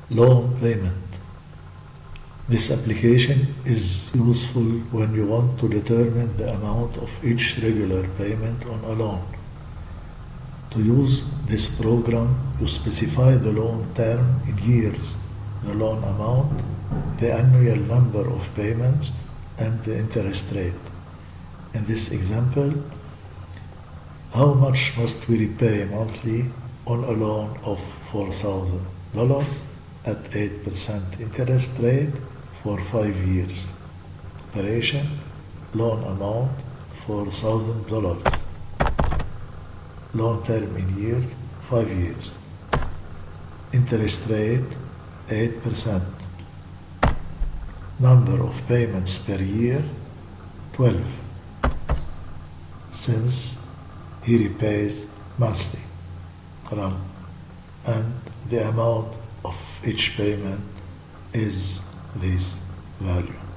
Loan payment. This application is useful when you want to determine the amount of each regular payment on a loan. To use this program, you specify the loan term in years, the loan amount, the annual number of payments, and the interest rate. In this example, how much must we repay monthly on a loan of $4,000 at 8% interest rate for 5 years? Operation, loan amount $4,000. Loan term in years, 5 years. Interest rate, 8%. Number of payments per year, 12. Since he repays monthly. Run. And the amount of each payment is this value.